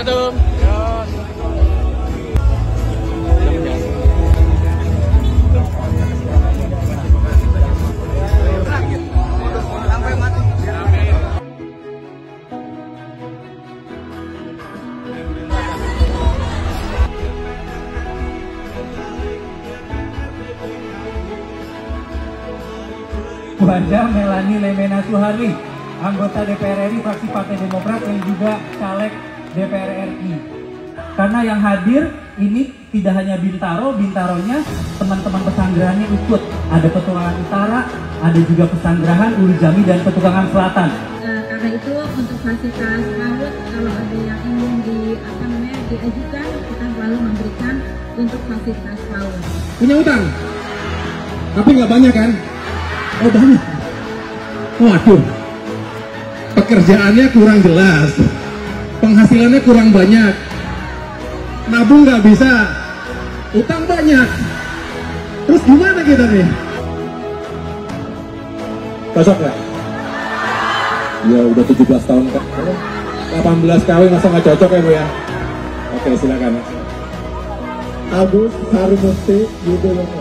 Satu. Kepada Melanie Lemena Suharli, anggota DPR RI fraksi Partai Demokrat yang juga caleg DPR RI. Karena yang hadir ini tidak hanya Bintaronya teman-teman pesanggrahannya ikut. Ada Petualangan Utara, ada juga Pesanggerahan, Ulu Jami, dan Petualangan Selatan. Karena itu untuk fasilitas PAUD kalau ada yang ingin diajukan, kita selalu memberikan untuk fasilitas PAUD. Punya utang, tapi nggak banyak kan? Oh banyak. Waduh, pekerjaannya kurang jelas, penghasilannya kurang banyak, nabung nggak bisa, utang banyak. Terus gimana kita nih? Cocok nggak? Ya udah 17 tahun kan, 18 kawin masa nggak cocok ya Bu ya? Oke silakan. Agus Harumukti Yudhoyono.